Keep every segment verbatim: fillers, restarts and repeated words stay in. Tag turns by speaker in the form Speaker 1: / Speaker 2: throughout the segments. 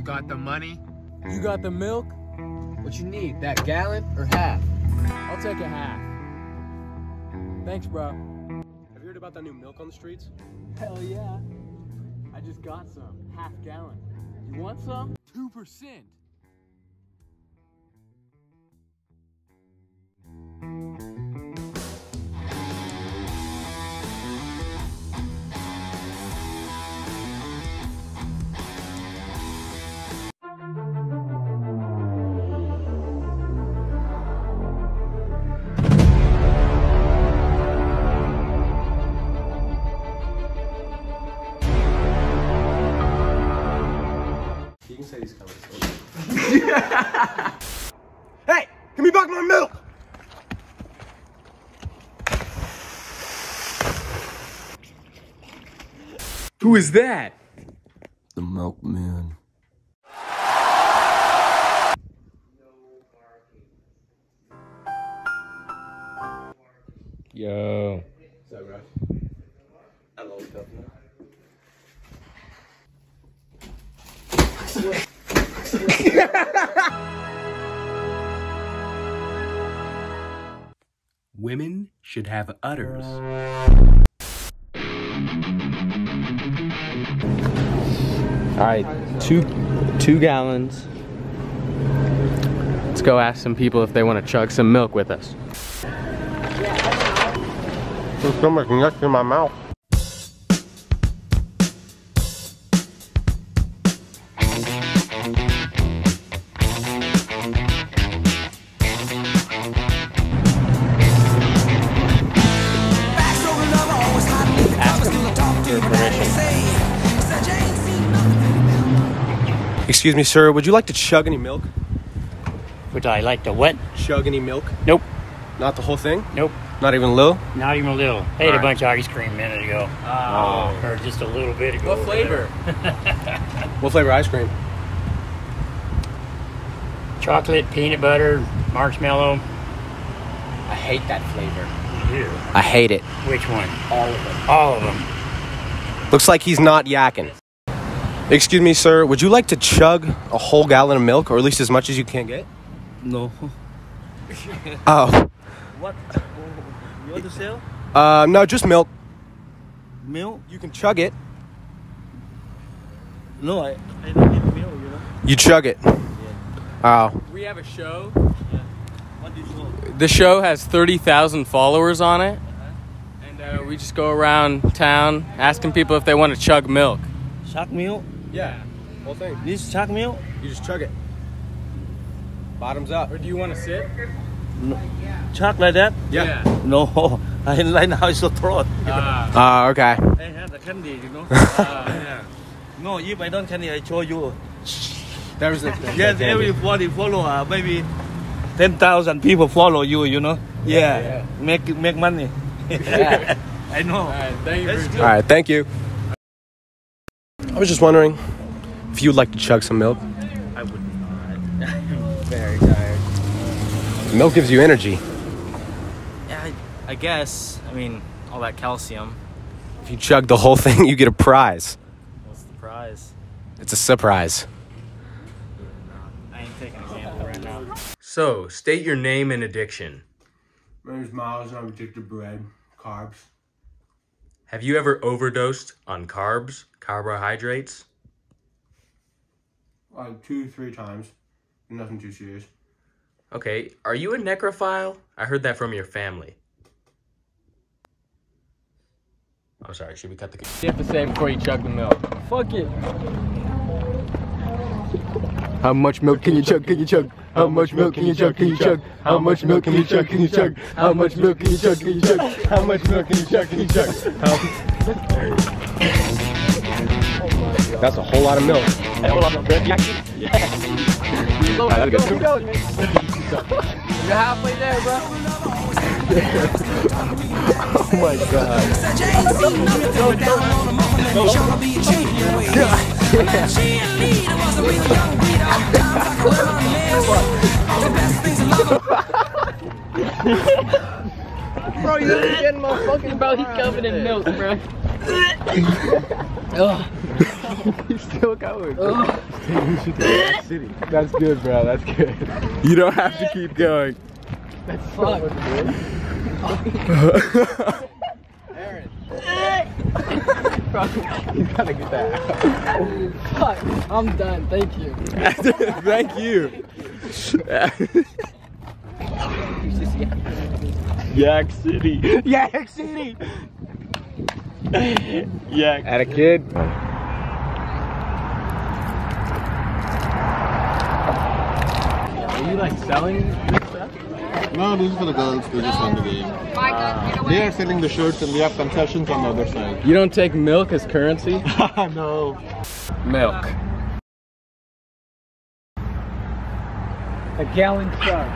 Speaker 1: got the money?
Speaker 2: You got the milk?
Speaker 1: What you need, that gallon or half?
Speaker 2: I'll take a half. Thanks, bro.
Speaker 3: Have you heard about that new milk on the streets?
Speaker 2: Hell yeah. I just got some. Half gallon. You want some? Two percent.
Speaker 3: You can say he's coming. Hey, give me back my milk!
Speaker 2: Who is that?
Speaker 3: The milkman.
Speaker 2: Yo.
Speaker 3: What's up, Rush? Hello, governor.
Speaker 4: Women should have udders.
Speaker 5: All right, two two gallons.
Speaker 2: Let's go ask some people if they want to chug some milk with us.
Speaker 3: There's stomach next in my mouth. Excuse me, sir, would you like to chug any milk?
Speaker 6: Would I like to what?
Speaker 3: Chug any milk?
Speaker 6: Nope.
Speaker 3: Not the whole thing?
Speaker 6: Nope.
Speaker 3: Not even a little?
Speaker 6: Not even a little. I ate
Speaker 3: All
Speaker 6: a
Speaker 3: right.
Speaker 6: bunch of ice cream a minute ago.
Speaker 3: Oh.
Speaker 6: Or just a little bit ago.
Speaker 2: What flavor?
Speaker 3: What flavor ice cream?
Speaker 6: Chocolate, peanut butter, marshmallow.
Speaker 1: I hate that flavor.
Speaker 6: Ew.
Speaker 3: I hate it.
Speaker 6: Which one?
Speaker 1: All of them.
Speaker 6: All of them.
Speaker 3: Looks like he's not yakking. Excuse me, sir, would you like to chug a whole gallon of milk, or at least as much as you can get?
Speaker 7: No.
Speaker 3: Oh.
Speaker 7: What? You want to sell?
Speaker 3: Uh, no, just milk.
Speaker 7: Milk?
Speaker 3: You can chug it.
Speaker 7: No, I, I don't need milk, you know.
Speaker 3: You chug it. Oh.
Speaker 2: We have a show.
Speaker 7: What do you want?
Speaker 2: The show has thirty thousand followers on it. And uh, we just go around town asking people if they want to chug milk.
Speaker 7: Shark milk?
Speaker 3: Yeah, whole thing.
Speaker 7: This shark milk?
Speaker 3: You just chug it. Bottoms up.
Speaker 2: Or do you want to sit?
Speaker 7: No. Shark like that?
Speaker 3: Yeah.
Speaker 7: No, I right now it's a throat.
Speaker 3: Ah, uh, okay.
Speaker 7: I have the candy, you know. uh, yeah. No, if I don't candy, I show you.
Speaker 3: There's the
Speaker 7: Yes, everybody follow. Uh, maybe ten thousand people follow you. You know. Yeah.
Speaker 3: Yeah, yeah.
Speaker 7: Make make money.
Speaker 2: Yeah.
Speaker 7: I know.
Speaker 2: All right, thank you.
Speaker 7: That's
Speaker 2: For
Speaker 7: good.
Speaker 3: All right, thank you. I was just wondering if you'd like to chug some milk.
Speaker 7: I would not.
Speaker 5: I'm very tired.
Speaker 3: Milk gives you energy.
Speaker 5: Yeah, I, I guess. I mean, all that calcium.
Speaker 3: If you chug the whole thing, you get a prize.
Speaker 5: What's the prize?
Speaker 3: It's a surprise.
Speaker 5: I ain't taking a gamble right now.
Speaker 4: So, state your name and addiction.
Speaker 3: My name's Miles, and I'm addicted to bread, carbs.
Speaker 4: Have you ever overdosed on carbs, carbohydrates?
Speaker 3: Like two, three times. Nothing too serious.
Speaker 4: Okay, are you a necrophile? I heard that from your family. I'm sorry, should we cut the...
Speaker 2: You have to say before you chug the milk.
Speaker 7: Fuck it.
Speaker 2: How much milk can you chug? Can you chug? How much milk can you chug? Can you chug? How much milk can you chug? Can you chug? How much milk can you chug? Can you chug? How much milk can you chug? Can you chug?
Speaker 3: That's a whole lot of milk.
Speaker 2: Hold on, Brett. Yeah. Go,
Speaker 3: Alright,
Speaker 2: go,
Speaker 3: that's
Speaker 2: keep going. You're halfway there, bro. Oh my god. Bro, you didn't get my fucking bro. He's covered in milk, bro. He's still going. That's good, bro. That's good. You don't have to keep going. That's fuck.
Speaker 1: Aaron.
Speaker 2: You gotta get that out.
Speaker 8: Fuck, I'm done. Thank you.
Speaker 2: Thank you. Yak City. Yak City. Yak. At a kid. Are you like selling this stuff?
Speaker 9: No, this is for the girls. They just won the game. Uh, they are selling the shirts and we have concessions on the other side.
Speaker 2: You don't take milk as currency?
Speaker 9: No.
Speaker 2: Milk.
Speaker 8: A gallon truck.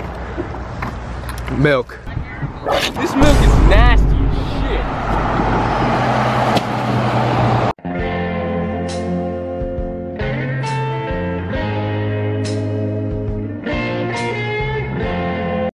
Speaker 2: Milk. This milk is nasty as shit.